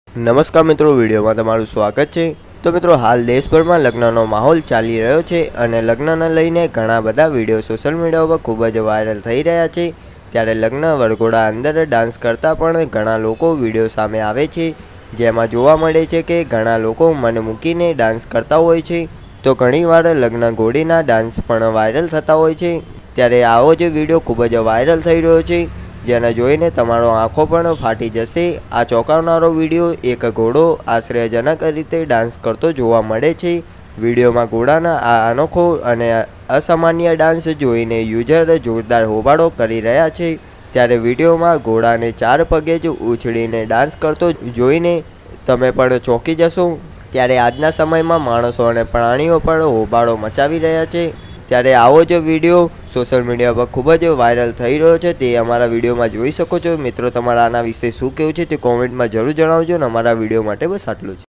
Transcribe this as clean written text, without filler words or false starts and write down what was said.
નમસ્કાર મિત્રો, વિડીયોમાં તમારું સ્વાગત છે। તો મિત્રો, હાલ દેશભરમાં લગ્નનો માહોલ ચાલી રહ્યો છે અને લગ્નને લઈને ઘણા બધા વિડીયો સોશિયલ મીડિયા પર ખૂબ જ વાયરલ થઈ રહ્યા છે। ત્યારે લગ્ન વરઘોડા અંદર ડાન્સ કરતા પણ ઘણા લોકો વિડીયો સામે આવે છે, જેમાં જોવા મળે છે કે ઘણા લોકો મન મૂકીને ડાન્સ કરતા હોય છે, તો ઘણીવાર લગ્ન ઘોડીના ડાન્સ પણ વાયરલ થતા હોય છે। ત્યારે આવો જ વિડીયો ખૂબ જ વાયરલ થઈ રહ્યો છે, જેને જોઈને તમારો આંખો પણ ફાટી જશે। આ ચોંકાવનારો વિડીયો એક ઘોડો આશ્ચર્યજનક રીતે ડાન્સ કરતો જોવા મળે છે। વિડીયોમાં ઘોડાના આ અનોખો અને અસામાન્ય ડાન્સ જોઈને યુઝર જોરદાર હોબાળો કરી રહ્યા છે। ત્યારે વિડીયોમાં ઘોડાને 4 પગે જ ઉછળીને ડાન્સ કરતો જોઈને તમે પણ ચોંકી જશો। ત્યારે આજના સમયમાં માણસો અને પ્રાણીઓ પણ હોબાળો મચાવી રહ્યા છે। ત્યારે આવો જ વિડીયો સોશિયલ મીડિયા પર ખૂબ જ વાયરલ થઈ રહ્યો છે, તે અમારા વિડીયોમાં જોઈ શકો છો। મિત્રો, તમારા આના વિશે શું કહેવું છે તે કોમેન્ટમાં જરૂર જણાવજો અને અમારા વિડીયો માટે બસ આટલું જ।